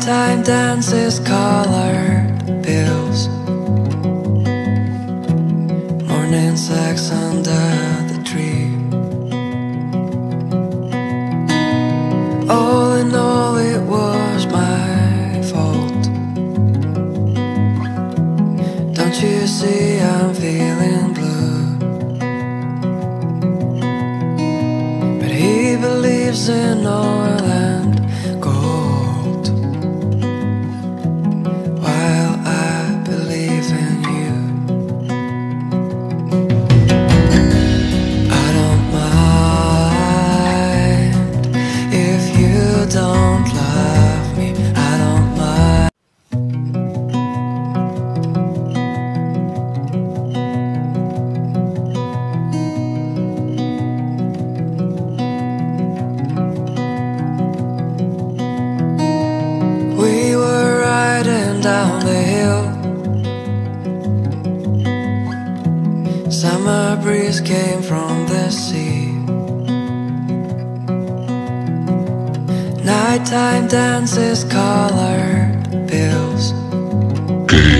Nighttime dances, colored bills, morning sex under the tree. All in all, it was my fault. Don't you see I'm feeling blue? But he believes in oil and gold, while I believe in you. I don't mind if you don't love me. I don't mind. We were riding down the hill, summer breeze came from the sea. Nighttime dances, colored bills,